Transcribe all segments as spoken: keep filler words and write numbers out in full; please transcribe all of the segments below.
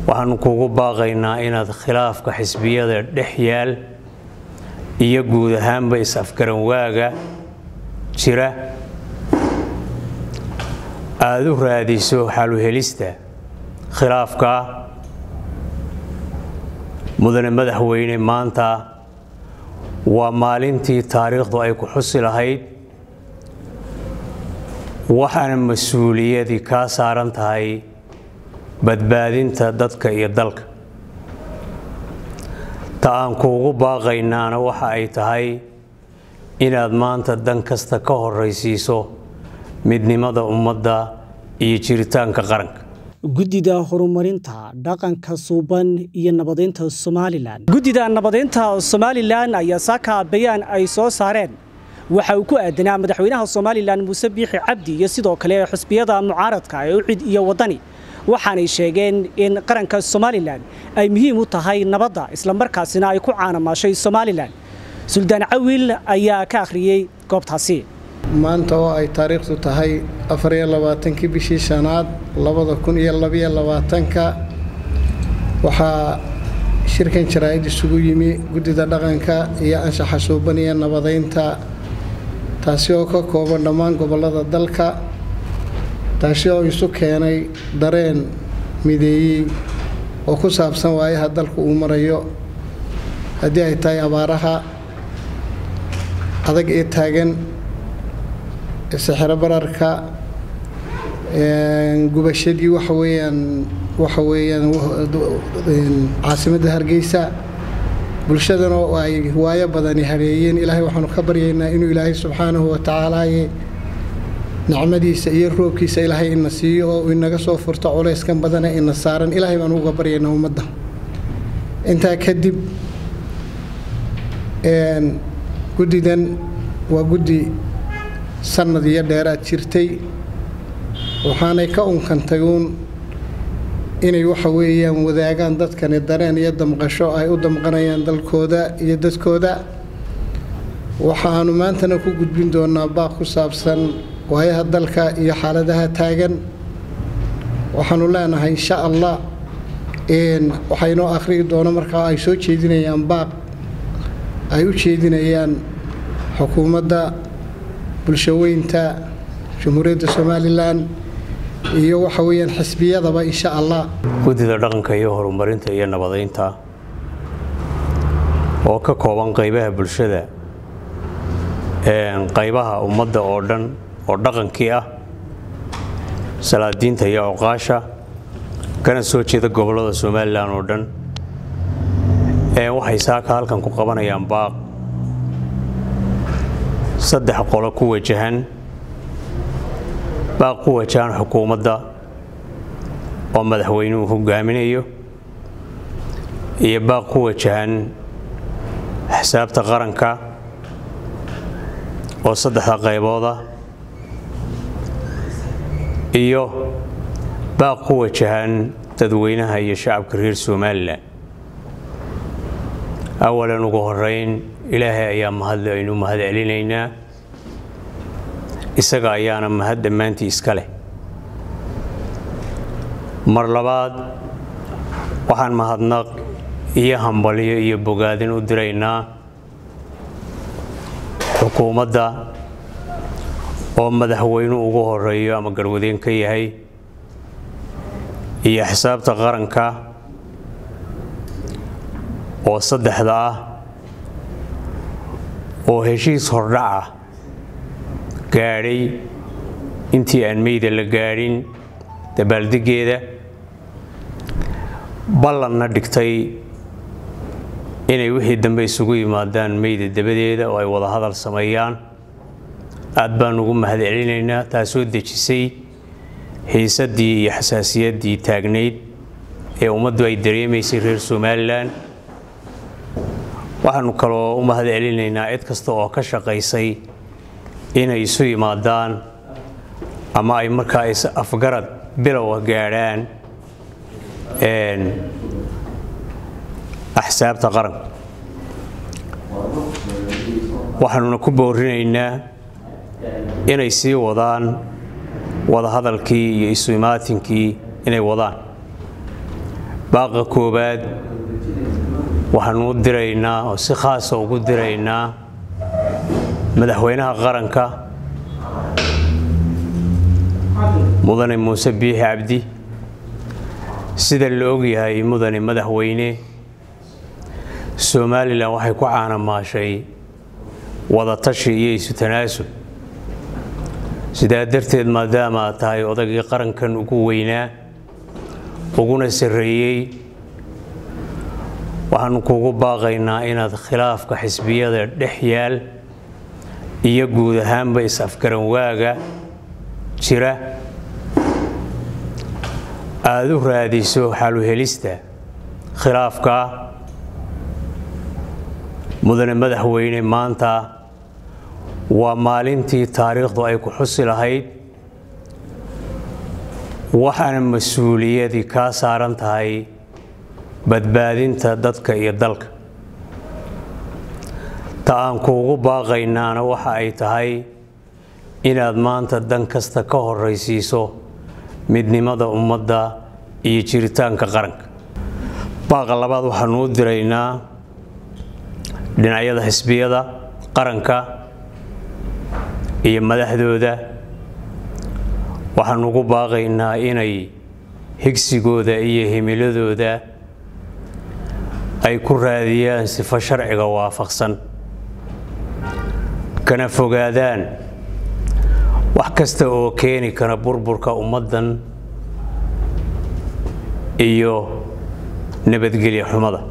waxaan kuugu baaqaynaa inaad khilaafka xisbiyada dhexyaal iyo guud ahaanba is-afgaran waaga jira aad u raadiso xal u helista khilaafka mudane madaxweyne maanta waa maalintii taariikhdu ay ku xusi lahayd waxaana mas'uuliyadii ka saaran tahay badbaadinta dadka iyo dalka ta aan kuugu baaqaynaana waxa ay tahay inaad maanta dan kasta ka horeysiiso midnimada ummadda iyo jiritaanka qaranka guddida horumarinta dhaqanka suuban iyo nabadeynta Soomaaliland guddida nabadeynta Soomaaliland ayaa saaka bayaan ay soo saareen waxa uu ku aadanaa madaxweynaha Soomaaliland Muuse Biixi Cabdi iyo sidoo kale xisbiyada mucaaradka ee u cid iyo wadani waxaanay sheegeen in qaranka Soomaaliland ay muhiim u tahay nabadda isla markaasina ay ku caanamashay Soomaaliland Suldaan Cawiil ayaa ka akhriyay goobtaasi maanta oo ay taariikhdu tahay afar iyo labaatan-kii bishii shanaad labada kun iyo laba iyo labaatan-ka waxaa shirkan jaraa'id isugu yimi guddida dhaqanka iyo anshaxa suuban iyo nabadeynta taasi oo ka kooban dhammaan gobollada dalka taasi oo isu keenay dareen mideeyey oo ku saabsan waayaha dalku uu marayo haddii ay tahay abaaraha adag ee taagan sixir bararka gubashadii waxa weeyaan waxa weeyaan caasimadda Hargeysa bulshadana oo ay waayo badan hareeyeen ilaahay waxaanu ka baryaynaa inuu ilaahay subxaanahu wa ta'aala nicmadiisa iyo roobkiisa ilaahay ina siiyo oo inaga soo furto culeyskan badan ee ina saaran ilaahay baan uga baryaynaa ummadda inta kadib een guddidan waa guddi sanad iyo dheeraad jirtay waxaanay ka unkantay uun inay waxa weeyaan wadaagaan dadkan dareen iyo damqasho ay u damqanayaan dalkooda iyo dadkooda waxaanu maantana ku gudbin doonaa baaq ku saabsan waayaha dalka iyo xaaladaha taagan waxaanu leenahay insha Allah in waxaynu akhriyi doono marka ay soo jeedinayaan baaq ay u jeedinayaan xukuumadda bulshaweynta Jamhuuriyadda Soomaaliland iyo waxa weeyaan xisbiyadaba insha Allah guddida dhaqanka iyo horumarinta iyo nabadeynta oo ka kooban qaybaha bulshada ee qaybaha ummadda oo dhan oo dhaqankii ah salaadiinta iyo oqaasha kana soo jeeda gobollada Soomaaliland oo dhan ee waxay saaka halkan ku qabanayaan baaq saddex qolo ku wajahan baaq ku wajahan xukuumadda oo madaxweynuhu hogaaminayo iyo baaq ku wajahan xisaabta qaranka oo saddexda qaybooda iyo baaq ku wajahan dadweynaha iyo shacabka reer Soomaaliland awalan ugu horeyn ilaahay ayaa mahad aynu mahad celinaynaa isaga ayaana mahad dhammaantii iska leh mar labaad waxaan mahadnaq iyo hambaliyo iyo bogaadin u diraynaa xukuumadda oo madaxweynuhu ugu horeeyo ama garwadeen ka yahay iyo xisaabta qaranka oo saddexda ah oo heshiis hordhaca gaadhay intii aan meeyda la gaadhin dabaaldegeeda ballanna dhigtay inay wixii dambe isugu yimaadaan meeyda dabadeeda oo ay wada hadal sameeyaan aad baan ugu mahad celinaynaa taasoo dejisay xiisadii iyo xasaasiyaddii taagnayd ee ummaddu ay dareemaysay reer Soomaaliland waxaanu kaloo u mahad celinaynaa cid kasta oo ka shaqaysay inay isu yimaadaan ama ay markaa is afgarad bilow gaadhaan een axsaabta qaranka waxaanu ku boorinaynaa inay sii wadaan wada hadalkii iyo isu imaatinkii inay wadaan baaqa koobaad waxaan u diraynaa oo si khaas ah ugu diraynaa madaxweynaha qaranka mudane muuse biixi cabdi sida la og yahay mudane madaxweyne Soomaaliland waxay ku caanamaashay wada tashi iyo isu tanaasul sidaa darteed maadaama tahay odagii qarankan ugu weynaa uguna sareeyay waxaan kuugu baaqaynaa inaad khilaafka xisbiyada dhex yaal iyo guud ahaanba is afgaran waaga jira aad u raadiso xal u helista khilaafka mudane madaxweyne maanta waa maalintii taariikhdu ay ku xusi lahayd waxaana mas'uuliyadi ka saaran tahay badbaadinta dadka iyo dalka ta aan kuugu baaqaynaana waxa ay tahay inaad maanta dan kasta ka horeysiiso midnimada ummadda iyo jiritaanka qaranka baaqa labaad waxaan u diraynaa dhinacyada xisbiyada qaranka iyo madaxdooda waxaan ugu baaqaynaa inay higsigooda iyo himiladooda ay ku raadiyaan sifo sharciga waafaqsan kana fogaadaan wax kasta oo keeni kara burburka ummadan iyo nabadgelyo xumada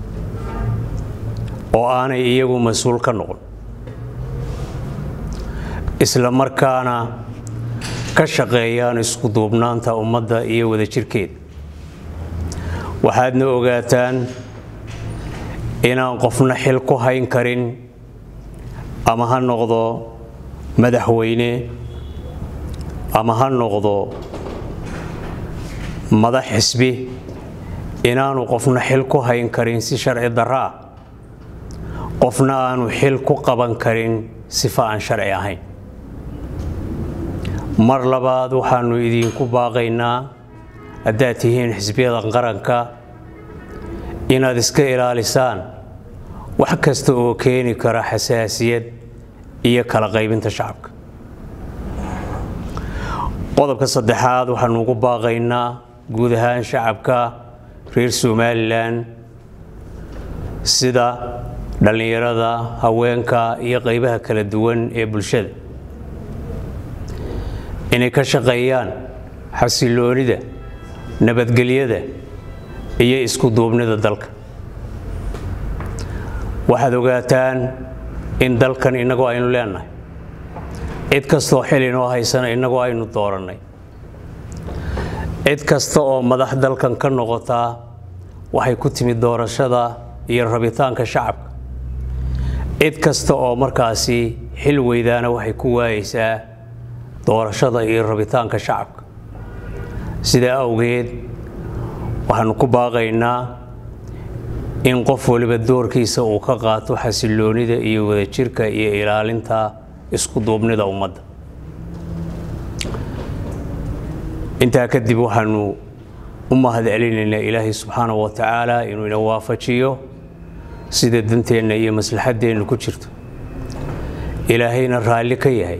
oo aanay iyagu mas'uul ka noqon isla markaana ka shaqeeyaan isku duubnaanta ummadda iyo wada jirkeed waxaadna ogaataan inaan qofna xil ku hayn karin ama ha noqdo madaxweyne ama ha noqdo madax xisbi inaanu qofna xil ku hayn karin si sharci darro ah qofna aanu xil ku qaban karin sifa aan sharci ahayn mar labaad waxaanu idinku baaqaynaa haddaad tihiin xisbiyada qaranka inaad iska ilaalisaan wax kasta oo keeni kara xasaasiyad iyo kala qaybinta shacabka qodobka saddexaad waxaanu ugu baaqaynaa guud ahaan shacabka reer Soomaaliland sida dhalinyarada haweenka iyo qaybaha kala duwan ee bulshada inay ka shaqeeyaan xasiloonida nabadgelyada iyo isku duubnida dalka waxaad ogaataan in dalkan inagu aynu leenahay cid kastoo xil inoo haysana inagu aynu dooranay cid kasta oo madax dalkan ka noqota waxay ku timid doorashada iyo rabitaanka shacabka cid kasta oo markaasi xil weydaana waxay ku waayeysaa doorashada iyo rabitaanka shacabka sida awgeed waxaan ku baaqaynaa in qof waliba doorkiisa uu ka qaato xasiloonida iyo wada jirka iyo ilaalinta isku duubnida ummadda intaa kadib waxaanu u mahadcelinaynaa ilaahay subxaanahu wa tacaala inuu ina waafajiyo sida danteena iyo maslaxadeena ku jirto ilaahayna raalli ka yahay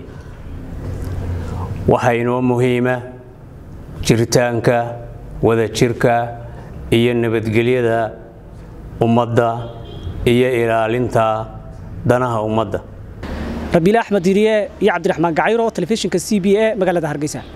waxa inoo muhiima jiritaanka wada jirka iyo nabadgelyada ummadda iyo ilaalinta danaha ummadda Rabiil Axmed Diriye iyo Cabdiraxmaan Gacayro telefishinka C B A magaalada Hargeysa